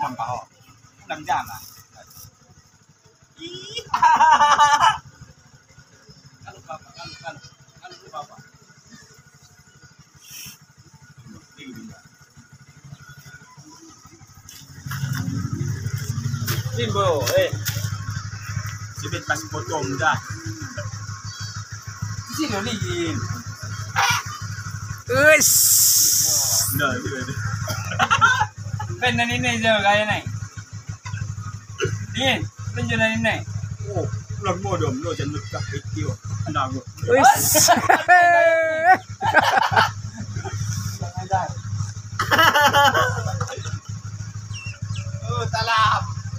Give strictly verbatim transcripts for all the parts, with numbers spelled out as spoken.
nampak oh. enam jam lah. Ih. Kalau bapak, kalau kalau kalau bapak. Limbo, eh. Sibit masih potong dah. Di sini lin. Us. Dah, dia. Pen ini je gaya naik. Din, tunjuk dan ini. Oh, pulang modom lo jangan lupa video. Tenang lo. Us. Oh, talam.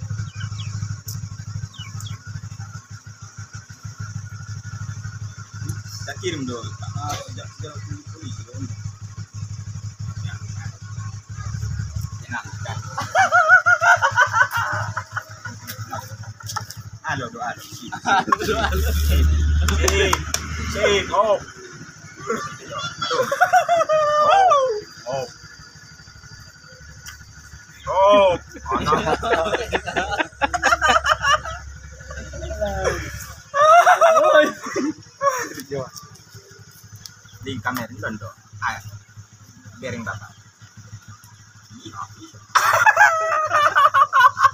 Dah kirim dong. Ah, sejak sejak polisi dong. Enak kan? Halo, doa halo. Halo, halo. Sip, sip, oh. Oh. Oh. Di kamera ini londo. Ah, bearing bapak. Iya.